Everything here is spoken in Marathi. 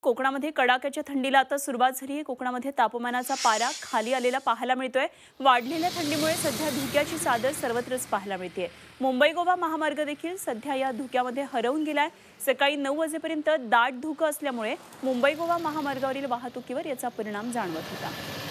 कोकणामध्ये कडाक्याच्या थंडीला आता सुरुवात झाली आहे। कोकणामध्ये तापमानाचा पारा खाली आलेला पाहायला मिळतोय। वाढलेल्या थंडीमुळे सध्या धुक्याची चादर सर्वत्रच पाहायला मिळते। मुंबई गोवा महामार्ग देखील सध्या या धुक्यामध्ये हरवून गेलाय। सकाळी 9 वाजेपर्यंत दाट धुकं असल्यामुळे मुंबई गोवा महामार्गावरील वाहतुकीवर याचा परिणाम जाणवत होता।